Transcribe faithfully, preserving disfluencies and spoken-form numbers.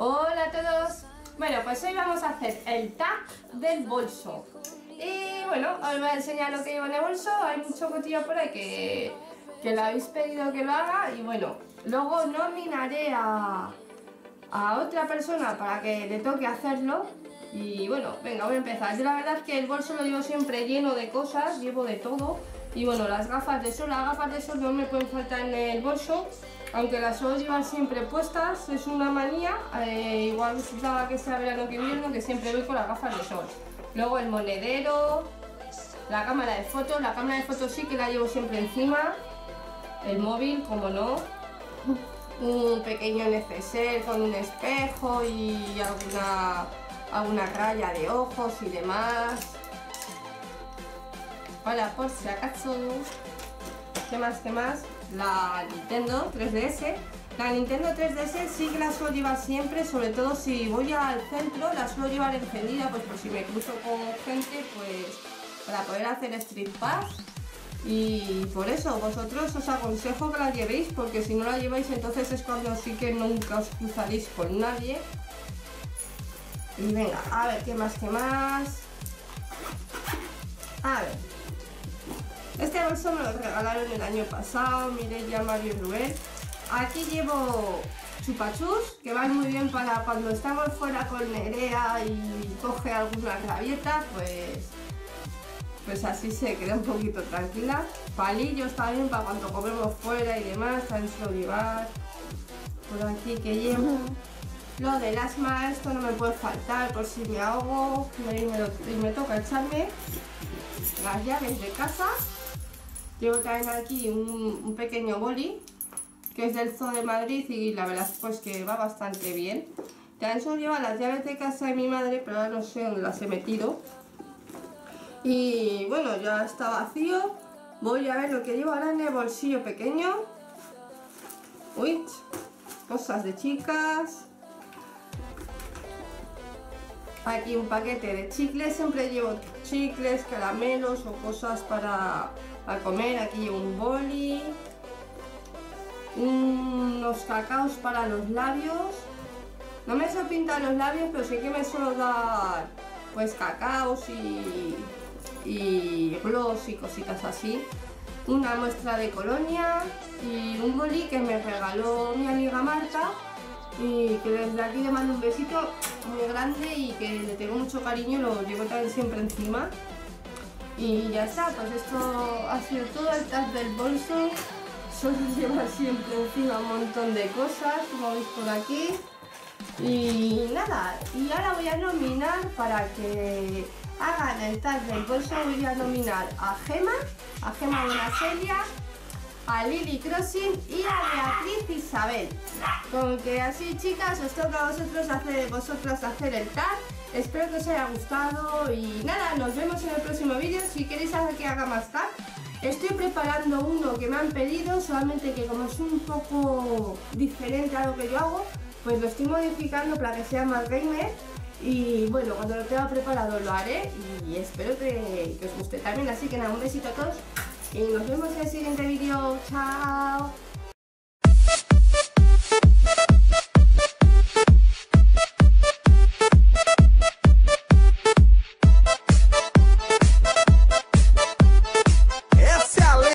Hola a todos. Bueno, pues hoy vamos a hacer el tag del bolso. Y bueno, os voy a enseñar lo que llevo en el bolso. Hay mucho cotillo por ahí que, que lo habéis pedido que lo haga. Y bueno, luego nominaré a, a otra persona para que le toque hacerlo. Y bueno, venga, voy a empezar. Yo la verdad es que el bolso lo llevo siempre lleno de cosas, llevo de todo. Y bueno, las gafas de sol, las gafas de sol no me pueden faltar en el bolso. Aunque las suelo llevar siempre puestas, es una manía, eh, igual daba que sea verano que invierno, que siempre voy con las gafas de sol. Luego el monedero, la cámara de fotos, la cámara de fotos sí que la llevo siempre encima, el móvil, como no, un pequeño neceser con un espejo y alguna, alguna raya de ojos y demás. Ahora, por si acaso, ¿qué más, qué más? La Nintendo tres D S. La Nintendo tres D S sí que la suelo llevar siempre, sobre todo si voy al centro, la suelo llevar encendida, pues por si me cruzo con gente, pues para poder hacer Street Pass. Y por eso vosotros os aconsejo que la llevéis, porque si no la lleváis entonces es cuando sí que nunca os cruzaréis con nadie. Y venga, a ver, ¿qué más, qué más? A ver. Este bolso me lo regalaron el año pasado, Mireia, Mario y Rubén. Aquí llevo chupachus, que van muy bien para cuando estamos fuera con Nerea y coge alguna rabieta, pues, pues así se queda un poquito tranquila. Palillos también para cuando comemos fuera y demás, también suelo llevar. Por aquí que llevo. Lo del asma, esto no me puede faltar por si me ahogo y me, lo, y me toca echarme. Las llaves de casa. Llevo también aquí un, un pequeño boli que es del Zoo de Madrid y la verdad pues que va bastante bien. También solo lleva las llaves de casa de mi madre, pero ahora no sé dónde las he metido. Y bueno, ya está vacío. Voy a ver lo que llevo ahora en el bolsillo pequeño. Uy, cosas de chicas. Aquí un paquete de chicles, siempre llevo chicles, caramelos o cosas para, para comer. Aquí llevo un boli, unos cacaos para los labios. No me suelo pintar los labios, pero sí que me suelo dar pues cacaos y, y gloss y cositas así. Una muestra de colonia y un boli que me regaló mi amiga Marta y que desde aquí le mando un besito muy grande y que le tengo mucho cariño, lo llevo también siempre encima. Y ya está, pues esto ha sido todo el tag del bolso. Suelo llevar siempre encima un montón de cosas, como veis por aquí. Y nada, y ahora voy a nominar para que hagan el tag del bolso. Voy a nominar a Gema, a Gema de la Celia, a Lily Crossing y a Beatriz Isabel. Con que así, chicas, os toca a vosotros hacer, vosotras hacer el tag. Espero que os haya gustado y nada, nos vemos en el próximo vídeo. Si queréis que haga más tag, estoy preparando uno que me han pedido, solamente que como es un poco diferente a lo que yo hago, pues lo estoy modificando para que sea más gamer. Y bueno, cuando lo tenga preparado lo haré y espero que, que os guste también. Así que nada, un besito a todos y nos vemos en el siguiente vídeo. Chao.